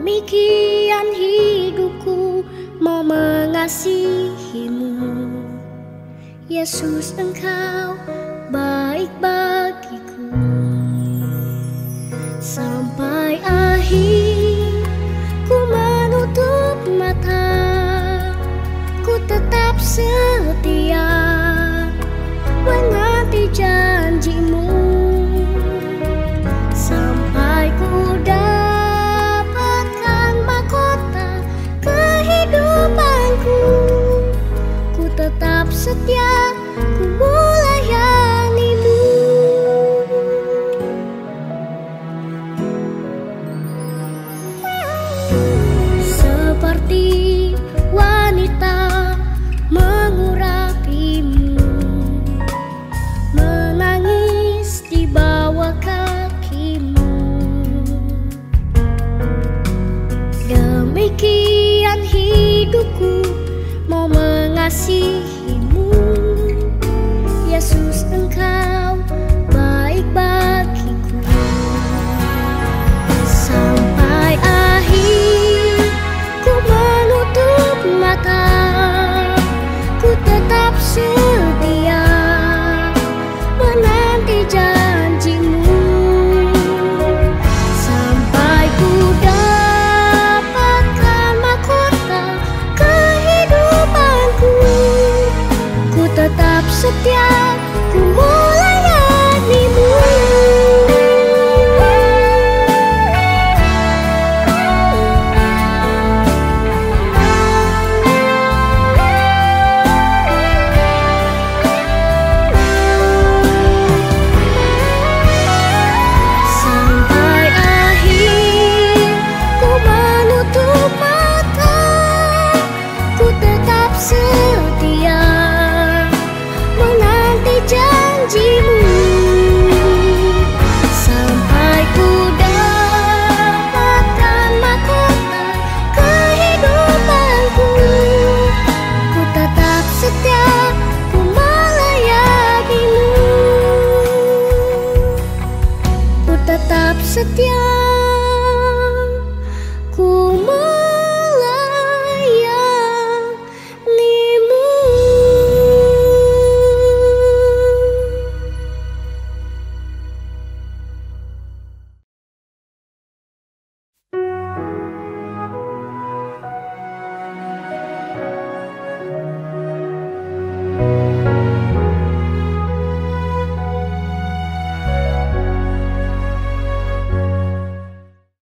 Demikian hidupku mau mengasihimu, Yesus, Engkau baik bagiku. Sampai akhir ku menutup mata, ku tetap setia menanti janjimu. Sampai ku dapatkan mahkota kehidupanku, ku tetap setia, ku melayanimu. Seperti wanita mengurapimu, menangis di bawah kakimu. Demikian hidupku mau mengasihimu, Yesus, Engkau